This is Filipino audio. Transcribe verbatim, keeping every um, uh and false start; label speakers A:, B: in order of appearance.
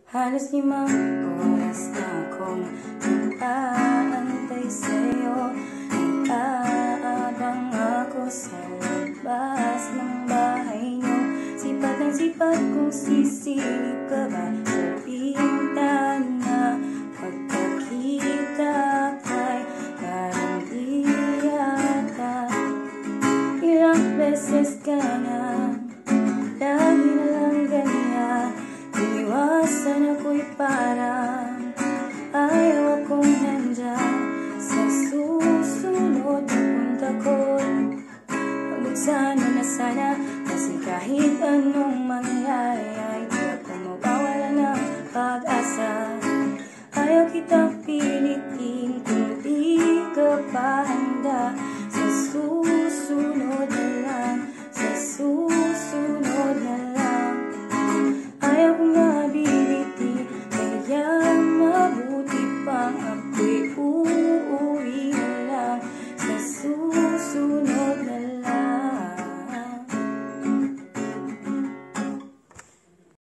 A: Halos limang oras na akong nag-aantay sa'yo. Nag-aabang ako sa labas ng bahay niyo. Sipat ng sipat kung sisilip ka ba sa bintana. Pagkakita kay parang di yata. Ilang beses ka na, lagi na lang ganyan. Iniwasan ako'y parang ayaw akong nandyan. Sa susunod na punta ko, pagod sana na sana, kasi kahit anong mangyari